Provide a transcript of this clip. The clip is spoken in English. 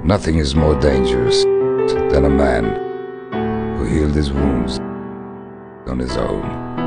Nothing is more dangerous than a man who healed his wounds on his own.